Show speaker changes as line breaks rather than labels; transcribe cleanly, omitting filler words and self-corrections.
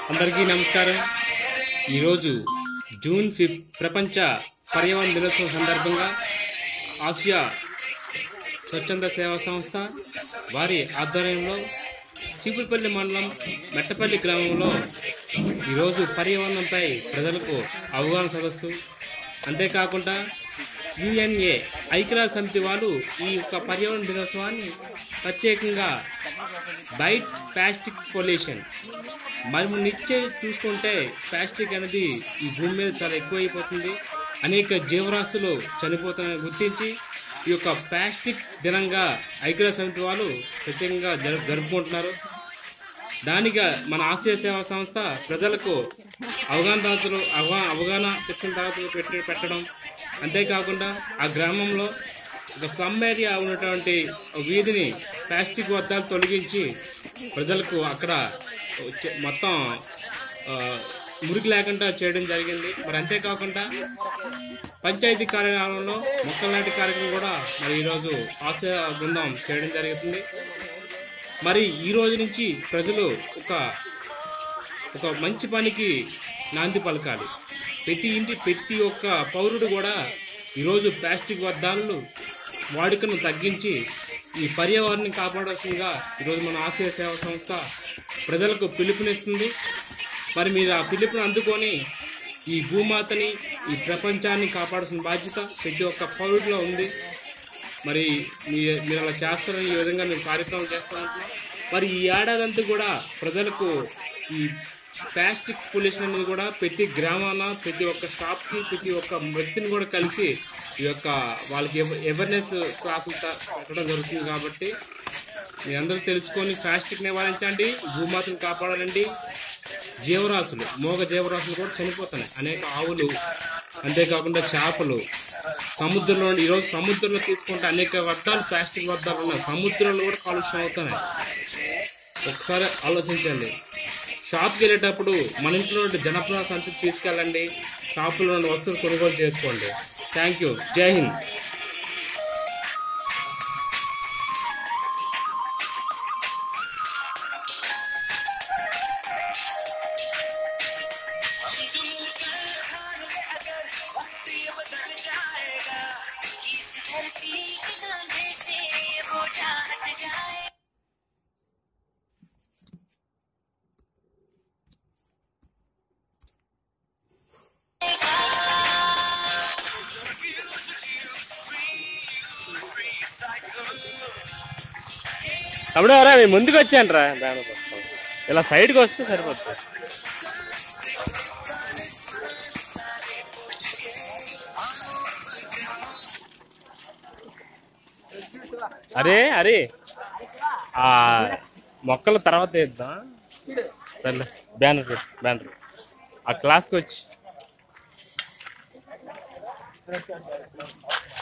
అందరికీ నమస్కారం। ఈరోజు జూన్ 5 ప్రపంచ పర్యావరణ దినోత్సవం సందర్భంగా ఆసియా స్వచ్ఛంద సేవా సంస్థ వారి ఆధ్వర్యంలో చీపురుపల్లి మండలం మెట్టపల్లి గ్రామంలో ఈరోజు పర్యావరణంపై ప్రజలకు అవగాహన సదస్సు, అంతేకాకుండా యుఎన్ఏ ఐక్యరాజ్య సమితి వాళ్ళు ఈ యొక్క పర్యావరణ దినోత్సవాన్ని ప్రత్యేకంగా బైట్ ప్లాస్టిక్ పొల్యూషన్, మరి నిత్యం చూసుకుంటే ప్లాస్టిక్ అనేది ఈ భూమి మీద చాలా ఎక్కువైపోతుంది, అనేక జీవరాశులు చనిపోతాయని గుర్తించి ఈ యొక్క ప్లాస్టిక్ దినంగా ఐక్యరాజ్య సమితి వాళ్ళు ప్రత్యేకంగా జరుపుకుంటున్నారు। దానిగా మన ఆసియా సేవా సంస్థ ప్రజలకు అవగాహన శిక్షణ తరగతులు పెట్టడం, అంతేకాకుండా ఆ గ్రామంలో ఒక స్లమ్ ఏరియా ఉన్నటువంటి వీధిని ప్లాస్టిక్ వ్యర్థాలు తొలగించి ప్రజలకు అక్కడ మొత్తం మురికి లేకుండా చేయడం జరిగింది। మరి అంతేకాకుండా పంచాయతీ కార్యాలయంలో మొక్కల నాటి కార్యక్రమం కూడా మరి ఈరోజు ఆసియా బృందం చేయడం జరుగుతుంది। మరి ఈ రోజు నుంచి ప్రజలు ఒక మంచి పనికి నాంది పలకాలి। ప్రతి ఒక్క పౌరుడు కూడా ఈరోజు ప్లాస్టిక్ వ్యర్థాలను వాడుకను తగ్గించి ఈ పర్యావరణాన్ని కాపాడాల్సిందిగా ఈరోజు మన ఆసియా సేవా సంస్థ ప్రజలకు పిలుపునిస్తుంది। మరి మీరు ఆ పిలుపుని అందుకొని ఈ భూమాతని, ఈ ప్రపంచాన్ని కాపాడాల్సిన బాధ్యత ప్రతి ఒక్క పౌరుడిలో ఉంది। మరి మీరు అలా చేస్తారని ఈ విధంగా మేము కార్యక్రమం చేస్తామంటున్నాం। మరి ఈ ఏడాదంతా కూడా ప్రజలకు ఈ ప్లాస్టిక్ పొల్యూషన్ అనేది కూడా ప్రతి గ్రామాన, ప్రతి ఒక్క షాప్కి, ప్రతి ఒక్క వ్యక్తిని కూడా కలిసి ఈ యొక్క వాళ్ళకి అవేర్నెస్ క్లాసులు పెట్టడం జరుగుతుంది। కాబట్టి మీ అందరూ తెలుసుకొని ప్లాస్టిక్ నివారించండి, భూమాతను కాపాడాలండి। జీవరాశులు, మోగ జీవరాశులు కూడా చనిపోతున్నాయి, అనేక ఆవులు, అంతేకాకుండా చేపలు సముద్రంలో, ఈరోజు సముద్రంలో తీసుకుంటే అనేక వ్యర్థాలు, ప్లాస్టిక్ వ్యర్థాలు ఉన్నాయి, సముద్రంలో కూడా కాలుష్యం అవుతున్నాయి। ఒకసారి ఆలోచించండి। షాప్కి వెళ్ళేటప్పుడు మన ఇంట్లో జనపద సంతతి తీసుకెళ్ళండి, షాపులో ఉన్న వస్తువులు కొనుగోలు చేసుకోండి। థ్యాంక్ యూ, జై హింద్। తమ్ముడు రా, మేము ముందుకు వచ్చాను రా, ఇలా సైడ్కి వస్తే సరిపోతుంది। అరే ఆ మొక్కల తర్వాత వేద్దాం, బ్యానర్ ఆ క్లాస్కి వచ్చి